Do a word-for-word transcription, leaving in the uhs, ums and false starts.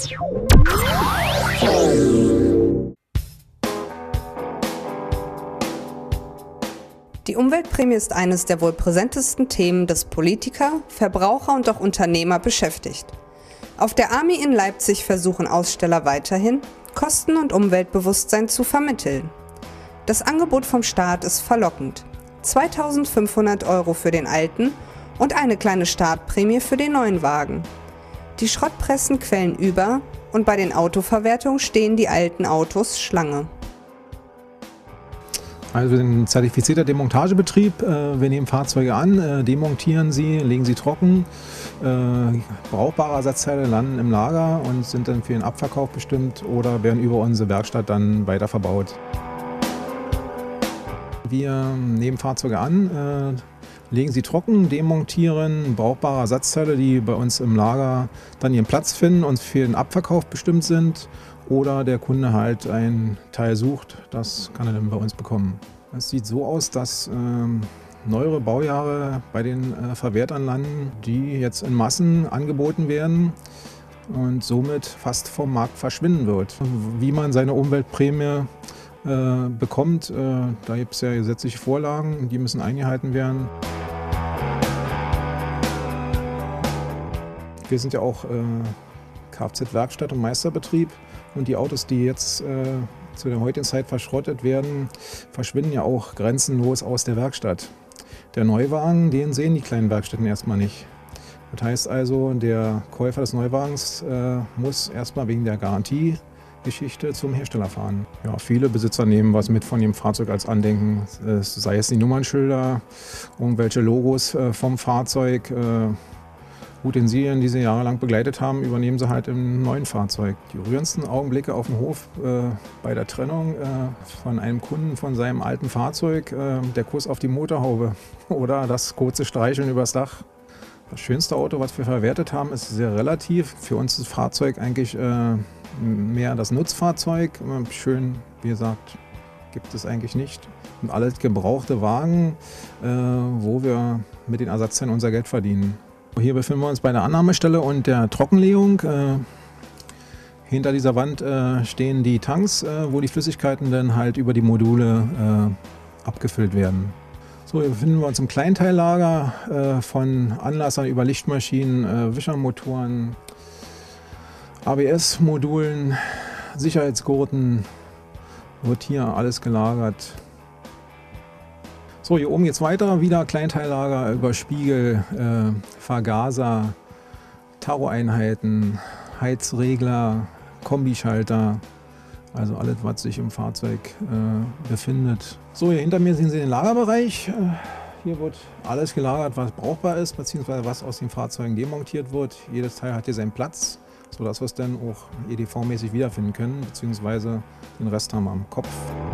Die Umweltprämie ist eines der wohl präsentesten Themen, das Politiker, Verbraucher und auch Unternehmer beschäftigt. Auf der A M I in Leipzig versuchen Aussteller weiterhin, Kosten- und Umweltbewusstsein zu vermitteln. Das Angebot vom Staat ist verlockend. zweitausendfünfhundert Euro für den alten und eine kleine Startprämie für den neuen Wagen. Die Schrottpressen quellen über und bei den Autoverwertungen stehen die alten Autos Schlange. Also wir sind ein zertifizierter Demontagebetrieb. Wir nehmen Fahrzeuge an, demontieren sie, legen sie trocken. Brauchbare Ersatzteile landen im Lager und sind dann für den Abverkauf bestimmt oder werden über unsere Werkstatt dann weiter verbaut. Wir nehmen Fahrzeuge an, legen sie trocken, demontieren brauchbare Ersatzteile, die bei uns im Lager dann ihren Platz finden und für den Abverkauf bestimmt sind. Oder der Kunde halt ein Teil sucht, das kann er dann bei uns bekommen. Es sieht so aus, dass ähm, neuere Baujahre bei den äh, Verwertern landen, die jetzt in Massen angeboten werden und somit fast vom Markt verschwinden wird. Wie man seine Umweltprämie äh, bekommt, äh, da gibt es ja gesetzliche Vorlagen, die müssen eingehalten werden. Wir sind ja auch äh, Kfz-Werkstatt und Meisterbetrieb. Und die Autos, die jetzt äh, zu der heutigen Zeit verschrottet werden, verschwinden ja auch grenzenlos aus der Werkstatt. Der Neuwagen, den sehen die kleinen Werkstätten erstmal nicht. Das heißt also, der Käufer des Neuwagens äh, muss erstmal wegen der Garantiegeschichte zum Hersteller fahren. Ja, viele Besitzer nehmen was mit von dem Fahrzeug als Andenken, äh, sei es die Nummernschilder, irgendwelche Logos äh, vom Fahrzeug. Äh, Utensilien, die sie jahrelang begleitet haben, übernehmen sie halt im neuen Fahrzeug. Die rührendsten Augenblicke auf dem Hof äh, bei der Trennung äh, von einem Kunden von seinem alten Fahrzeug, äh, der Kuss auf die Motorhaube oder das kurze Streicheln übers Dach. Das schönste Auto, was wir verwertet haben, ist sehr relativ. Für uns ist das Fahrzeug eigentlich äh, mehr das Nutzfahrzeug. Schön, wie gesagt, gibt es eigentlich nicht. Und alles gebrauchte Wagen, äh, wo wir mit den Ersatzteilen unser Geld verdienen. Hier befinden wir uns bei der Annahmestelle und der Trockenlegung. Äh, hinter dieser Wand äh, stehen die Tanks, äh, wo die Flüssigkeiten dann halt über die Module äh, abgefüllt werden. So, hier befinden wir uns im Kleinteillager äh, von Anlassern über Lichtmaschinen, äh, Wischermotoren, A B S-Modulen, Sicherheitsgurten, wird hier alles gelagert. So, hier oben geht es weiter, wieder Kleinteillager über Spiegel, äh, Vergaser, Taro-Einheiten, Heizregler, Kombischalter, also alles, was sich im Fahrzeug äh, befindet. So, hier hinter mir sehen Sie den Lagerbereich. Äh, hier wird alles gelagert, was brauchbar ist, beziehungsweise was aus den Fahrzeugen demontiert wird. Jedes Teil hat hier seinen Platz, sodass wir es dann auch E D V-mäßig wiederfinden können, beziehungsweise den Rest haben wir am Kopf.